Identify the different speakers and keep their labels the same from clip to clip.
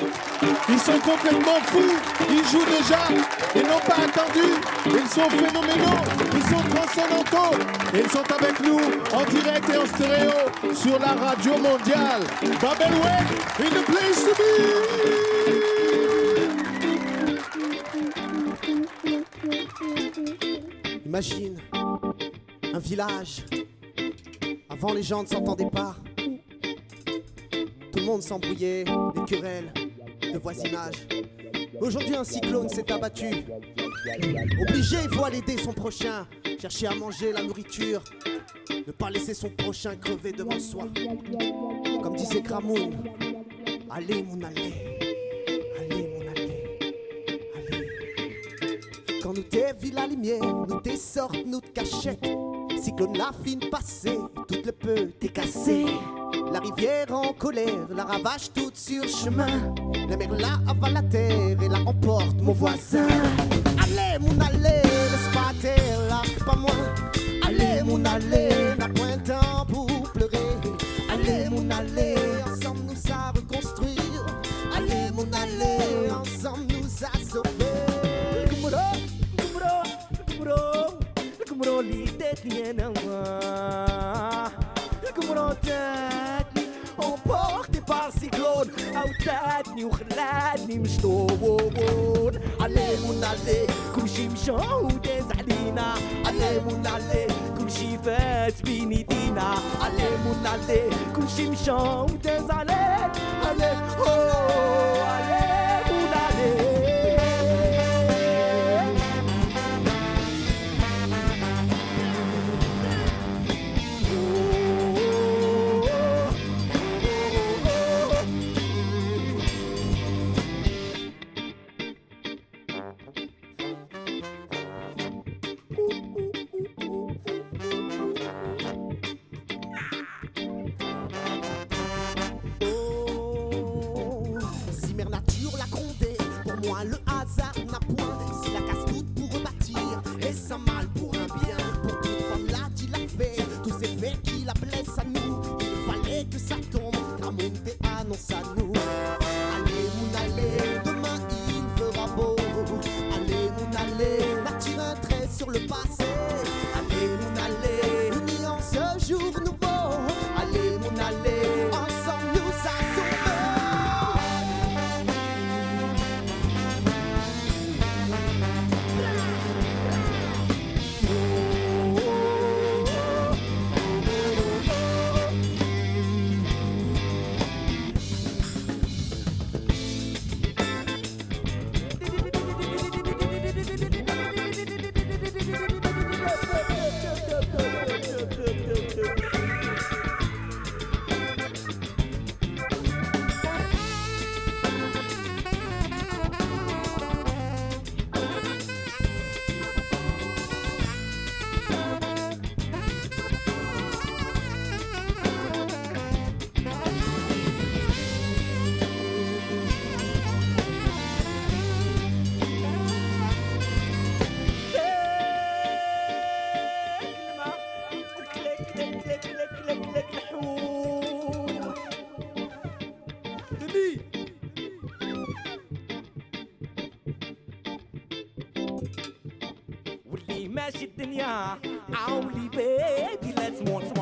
Speaker 1: Ils sont complètement fous, ils jouent déjà, ils n'ont pas attendu, ils sont phénoménaux, ils sont transcendantaux, et ils sont avec nous en direct et en stéréo sur la radio mondiale. Babelwed in the place to be.
Speaker 2: Imagine un village, avant les gens ne s'entendaient pas, tout le monde s'embrouillait, des querelles de voisinage. Aujourd'hui un cyclone s'est abattu. Obligé, il faut aller aider son prochain, chercher à manger la nourriture, ne pas laisser son prochain crever devant soi. Comme disait Cramoun, allez mon allez, allez mon allez, allez. Quand nous t'es vu la lumière, nous t'es sorti, nous te cachette. Cyclone la fine passée, tout le peu t'es cassé. La rivière en colère, la ravage toute sur chemin. La mer la avale la terre et la emporte mon voisin. Allez mon allez, laisse pas terre, lâche pas moi. Allez mon allez, n'a point de temps pour pleurer. Allez mon allez, ensemble nous a reconstruire. Allez mon allez, ensemble nous a sauver.
Speaker 3: القمرو اللي داتني انا القمرو داتني امبورتي بار سيكلون عاودتني وخلاتني مشطوبون علي مون علي كلشي مشى وداز علينا علي مون علي كلشي فات بين ايدينا علي مون علي كلشي مشى وداز علينا علي علي مون علي
Speaker 2: Le hasard n'a point, c'est la casse toute pour rebâtir, et sans mal pour un bien. Pour toute femme là qui l'a fait, tous ces faits qui la blessent à nous. Il fallait que ça tombe, car mon thé annonce à nous. Allez mon allez, demain il fera beau. Allez mon allez, nature un trait sur le passé. Allez mon allez, unis en ce jour nouveau. Allez mon allez, ensemble nous assommons.
Speaker 3: ماشي الدنيا عاولي بيبي ليتس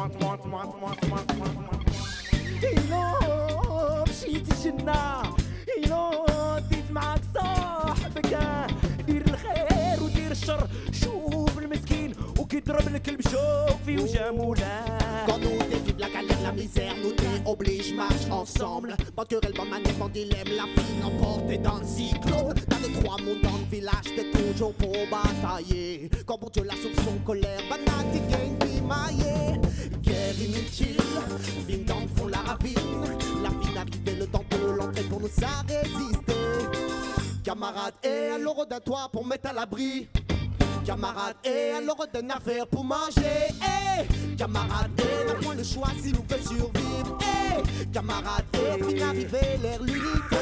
Speaker 3: إيلو مشيت الجنة إيلو ديت معاك صاحبك دير الخير ودير الشر شوف المسكين وكيضرب الكلب شوف في وجه مولاه.
Speaker 2: Quand nous dévivons la galère, la misère, nous t'oblige, marche ensemble. Pas de querelle, pas de manière, pas de dilemme, la vie emportée dans le cyclone. Dans les trois mondes, dans le village, t'es toujours pour batailler. Quand pour Dieu la soupe son colère, banane, gagne, pimaillé. Guerre inutile, vine dans le fond la ravine. La vie n'arrivait, le temps de l'entrée pour nous ça résister. Camarade, et alors d'un toit pour mettre à l'abri. Camarade, et alors d'un affaire pour manger. Eh, camarade, et n'a point le choix si nous veut survivre. Eh, camarade, et fin arrivé l'ère l'unité.